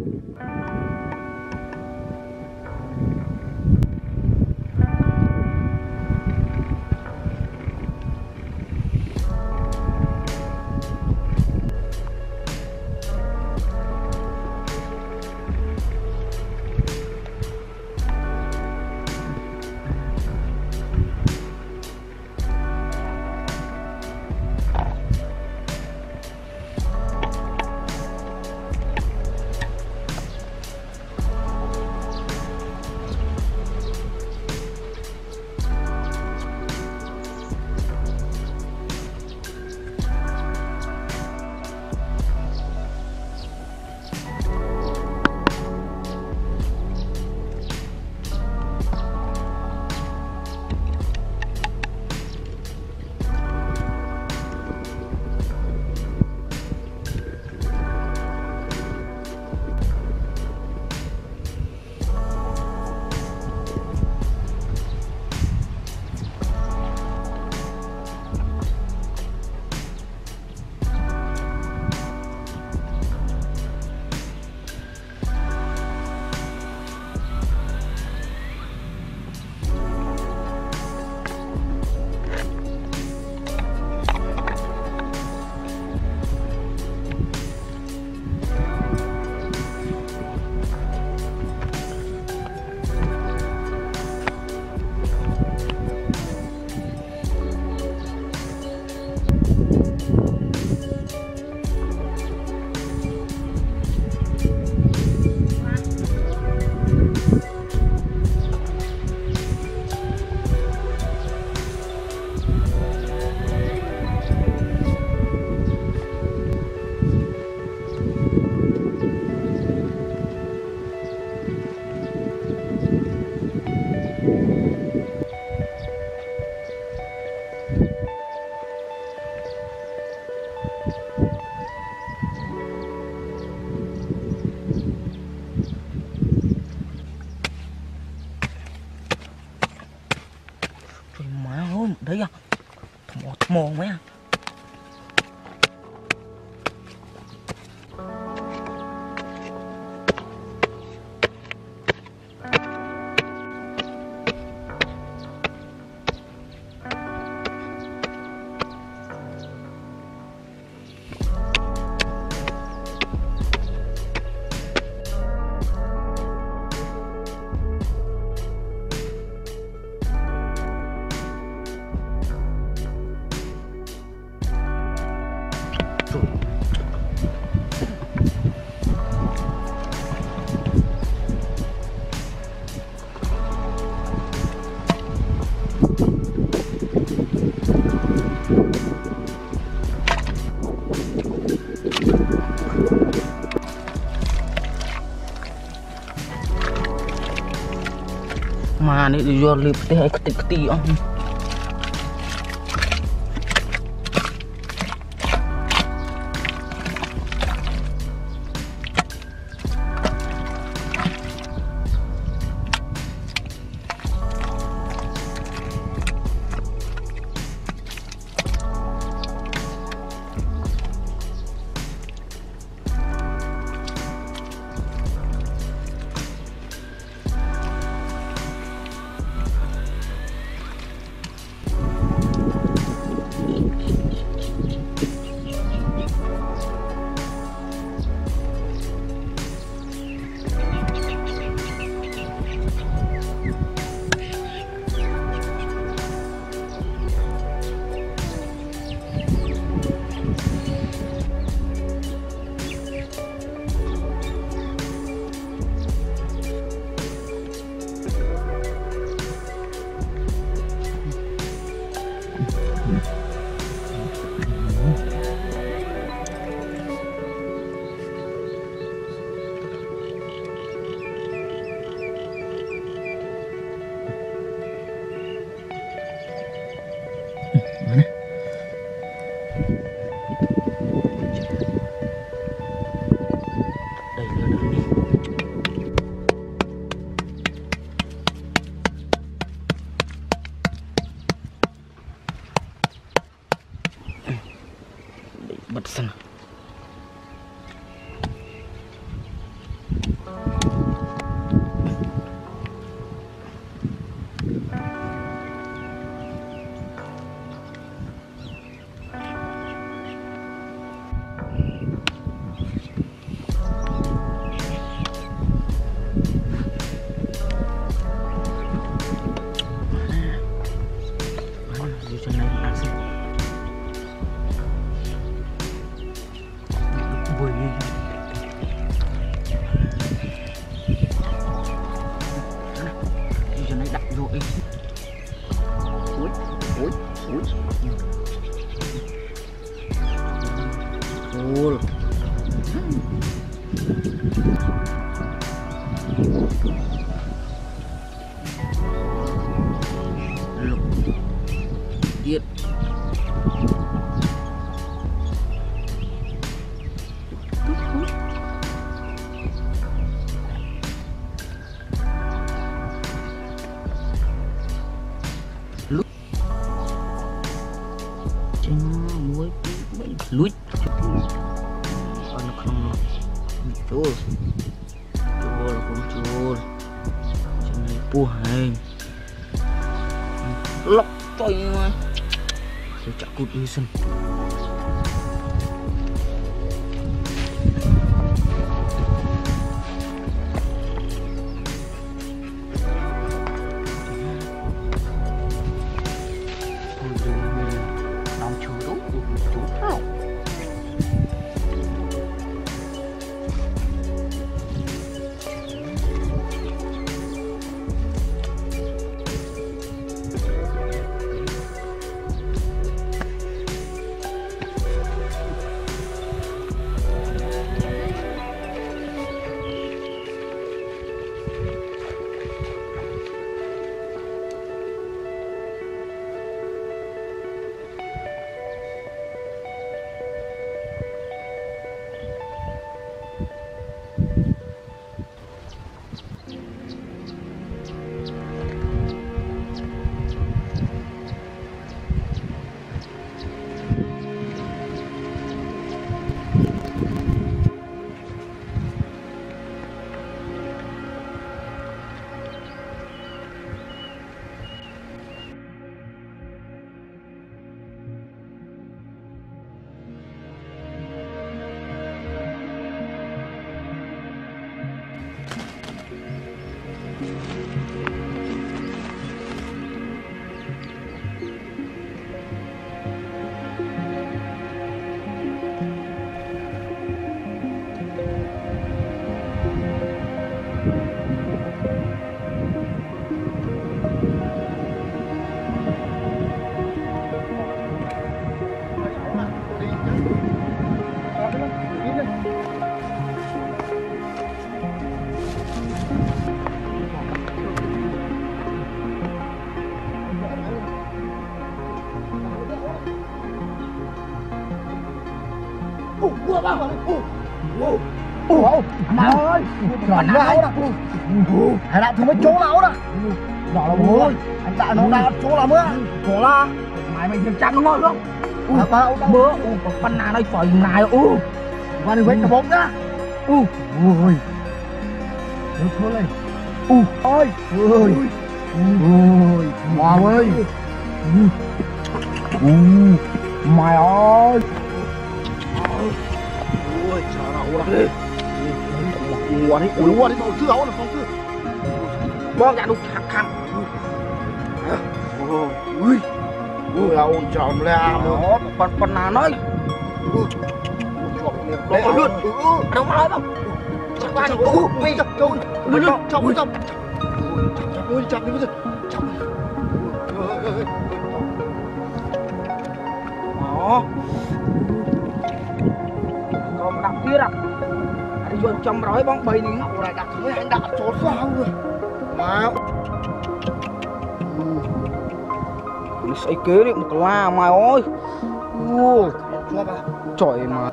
Đấy à, thằng mò mấy à. Mà này dijual li putih ketik-ketik om. Lục Tiết. Lút trên muối lút ở nó không chua chua là không chua trên này cua hành lọc trời mà tôi chắc cút đi sân Má ơi, còn lão đó. Hãy lại thằng mấy chỗ lão đó. Đó là bố ơi, anh tại nó đã chỗ làm á. Có là mày việc chăn nó ngon không? Bữa con nào đây phải này Qua đi quét cái bóng ra. Ôi. Được thôi lên. Ôi. Ôi. Wow ơi. Mày ơi. Ôi trời ơi đi. Ủa đi, đâu chứ áo là không chứ. Bom ra đục khăng. Ui. Ui là ôn tròn là đó con nào nói đây luôn. đâu nói không Chặt qua đi. Ui chặt trâu. Ui chặt đi bây giờ. Chặt. đó còn đặt kia à đi vô trong rồi bóng bì này Cậu này đặt với anh đặt trốn sao rồi. Mà nó xây kế đi một la mày ơi cho bà trời mà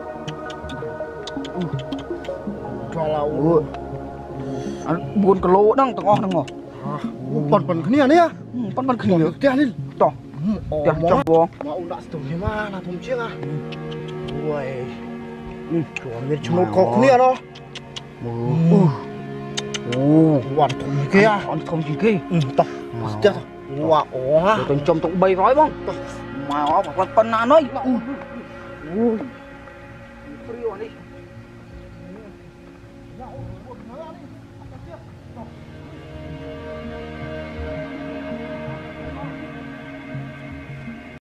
cho là buồn cái lỗ đang tao ngon rồi bẩn cái này nè bẩn cái này kia đi to tiền trong buồng mà ông đã từng thế mà là thùng chiếc à. Ui chuẩn biết chúng nó có cái này đó. Hoàn thùng gì kia không gì kia to chết rồi. Wow rồi trong tụng bay gói bông mà ó mà con nào nói